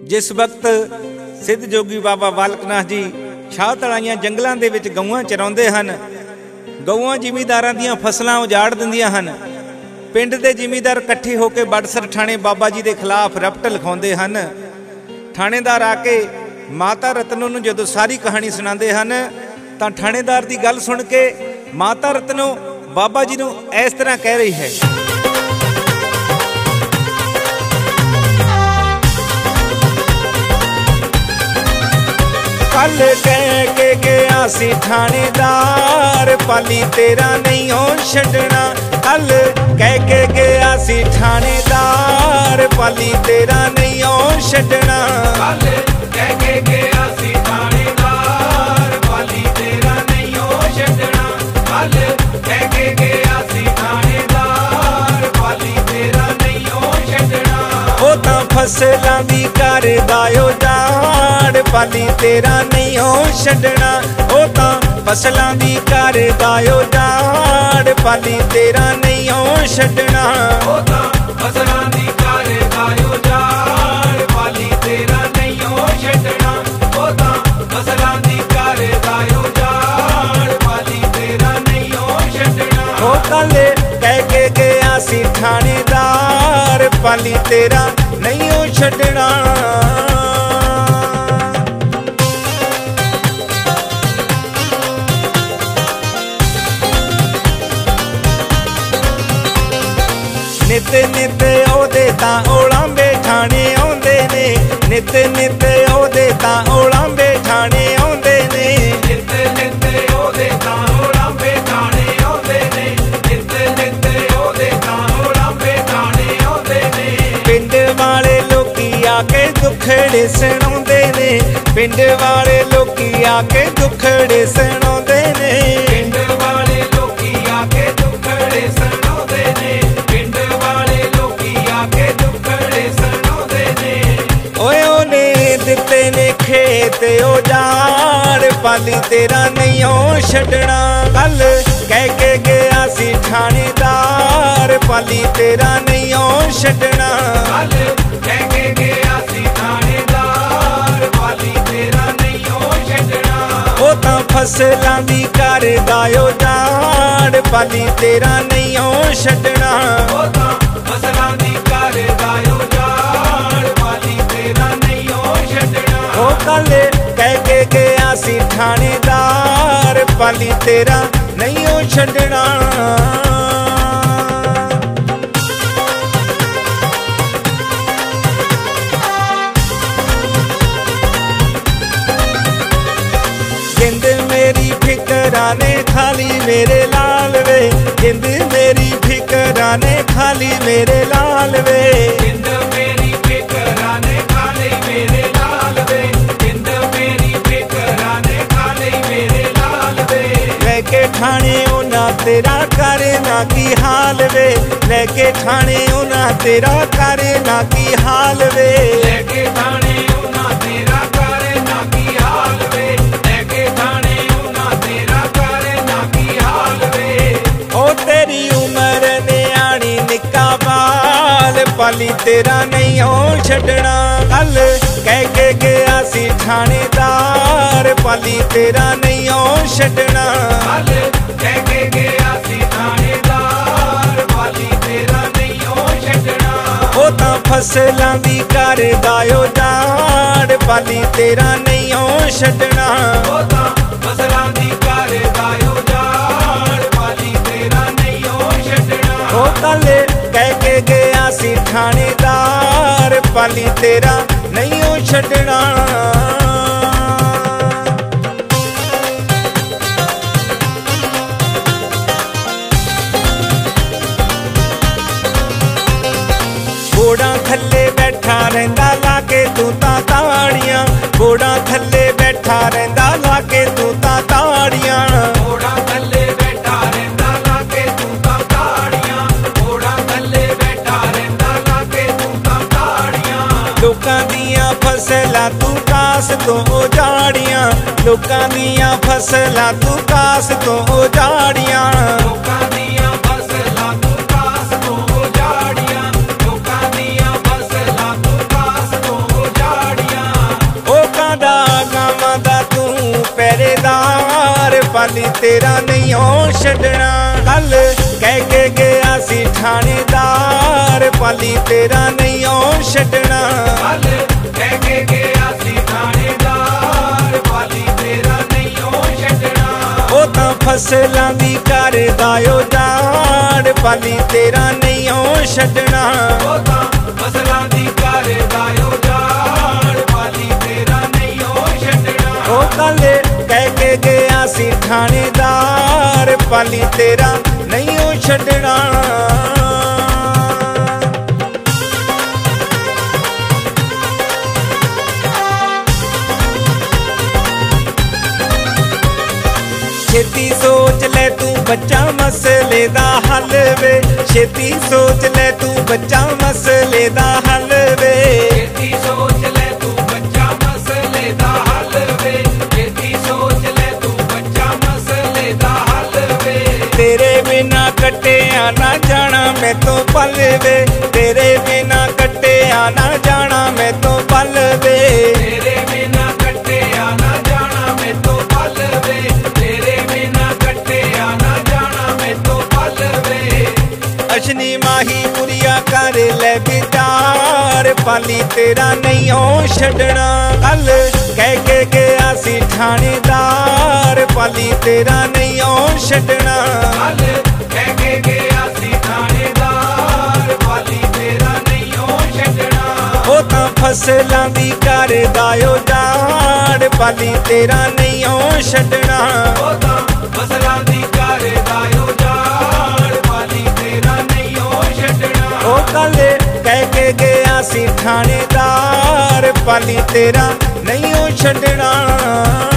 जिस वक्त सिद्ध जोगी बाबा बालक नाथ जी शाह तलाइयां जंगलों के विच गऊआं चराउंदे हन। गऊआं जिमीदारां दीयां फसलां उजाड़ दिंदियां हन। पिंड दे जिमीदार इकट्ठे होकर बड़सर थाणे बाबा जी के खिलाफ रपट लिखाउंदे हन। थाणेदार आके माता रतनों नूं जदों सारी कहानी सुणांदे हन तां थाणेदार की गल सुन के माता रतनों बाबा जी नूं इस तरह कह रही है। कल कह के गया सी थानेदार पाली तेरा नहीं हो छड्डना। कल कह के गया सी थानेदार पाली तेरा नहीं हो छड्डना। कल कह के गया सी थानेदार पाली तेरा नहीं हो छड्डना। कल कह के गया सी थानेदार पाली तेरा नहीं हो छड्डना। ओ तां फसलां दी करदा उजाड़ पाली तेरा नहीं हो छड्डना। ओ तां फसलां दी करदा उजाड़ पाली तेरा नहीं हो छड्डना। ओ तां फसलां दी करदा उजाड़ पाली तेरा नहीं हो छड्डना। ओ तां फसलां दी करदा उजाड़ पाली तेरा नहीं हो छड्डना। ओ कल कह के गया सी थानेदार पाली तेरा नहीं हो छड्डना। नित नित ओदे तां ओलांबे ठाणे आउंदे ने। नित नित ओदे तां ओलांबे ठाणे आउंदे ने। नित नित ओदे तां ओलांबे ठाणे आउंदे ने। नित नित ओदे तां ओलांबे ठाणे आउंदे ने। पिंड वाले लोकी आके दुखड़े सुणाउंदे ने। पिंड वाले लोकी आके दुखड़े सुणाउंदे ने। पिंड वाले लोकी आके दुखड़े सुणाउंदे ने। पिंड वाले लोकी आके दुखड़े सुणाउंदे ने। ओए ओने दिते ने खेत उजाड़ पाली तेरा नहीं हो छड्डना। कल कह के गया सी थानेदार पाली तेरा नहीं हो छड्डना। कल कह के गया सी थानेदार पाली तेरा नहीं हो छड्डना। ओ तां फसलां दी करदा उजाड़ पाली तेरा नहीं हो छड्डना। ओ तां फसलां दी करदा उजाड़ पाली तेरा नहीं हो छड्डना। ओ कल कह के गया सी थानेदार पाली तेरा नहीं हो छड्डना। जिंद मेरी फिकरा ने खाली मेरे लाल वे। जिंद मेरी फिकरा ने खाली मेरे लाल वे। जिंद मेरी फिकरा ने खाली मेरे लाल वे। जिंद मेरी फिकरा ने खाली मेरे लाल वे। लेके ठाणे उना तेरा करे ना की हाल वे। लेके ठाणे उना तेरा करे ना की हाल वे। लेके ठाणे उना तेरा करे ना की हाल वे। लेके ठाणे उना तेरा करे ना की हाल वे। ओ तेरी उम्र ने आनी निक्का बाल पाली तेरा नहीं हो छड्डना। कल कह के गया सी थानेदार पाली तेरा नहीं हो छड्डना। कल कह के गया सी थानेदार पाली तेरा नहीं हो छड्डना। ओ तां फसलां दी करदा उजाड़ पाली तेरा नहीं हो छड्डना। ओ तां फसलां दी करदा उजाड़ पाली तेरा नहीं हो छड्डना। ओ कल कह के गया सी थानेदार पाली तेरा नहीं हो छड्डना। घोड़ा थल्ले बैठा रहिंदा लाके तू तां ताड़ियां। घोड़ा थल्ले बैठा रहिंदा लाके तू तां ताड़ियां। घोड़ा थल्ले बैठा रहिंदा लाके तू तां ताड़ियां। घोड़ा थल्ले बैठा रहिंदा लाके तू तां ताड़ियां। लोकां दियां फसलां तू कास तो उजाड़ियां। लोकां दियां फसलां तू कास तो उजाड़ियां। लोकां दियां फसलां तू कास तो उजाड़ियां। लोकां दियां फसलां तू कास तो उजाड़ियां। पाली तेरा नहीं ओ छड्डना। कल कह के गया सी थानेदार पाली तेरा नहीं ओ छड्डना। कल कह के गया सी थानेदार पाली तेरा नहीं ओ छड्डना। ओ तां फसलां दी करदा उजाड़ पाली तेरा नहीं ओ छड्डना। ओ तां फसलां दी करदा उजाड़ पाली तेरा नहीं ओ छड्डना। ओ कल कह के गया सी थानेदार पाली तेरा नहीं ओ छड्डना। छेती सोच ले तू बच्चा मसले दा हल वे। छेती सोच ले तू बच्चा मसले दा हल वे। छेती सोच ले तू बच्चा मसले दा हल वे। छेती सोच ले तू बच्चा मसले दा हल वे। तेरे बिना कटे आना जाना मैं तो पल वे। तेरे बिना कटे आना जाना मैं तो पल वे। तेरे बिना कटे आना जाना मैं तो पल वे। तेरे बिना कटे आना जाना मैं तो पल वे। अशनी माही पुरिया कर ले विचार पाली तेरा नहीं ओ छड्डना। कल कह के गया सी थानेदार पाली तेरा नहीं ओ छड्डना। कल कह के गया सी थानेदार पाली तेरा नहीं ओ छड्डना। ओ तां फसलां दी करदा उजाड़ पाली तेरा नहीं ओ छड्डना। ओ तां फसलां दी करदा उजाड़ पाली तेरा नहीं ओ छड्डना। ओ कल कह के गया सी थानेदार पाली तेरा नहीं ओ छड्डना।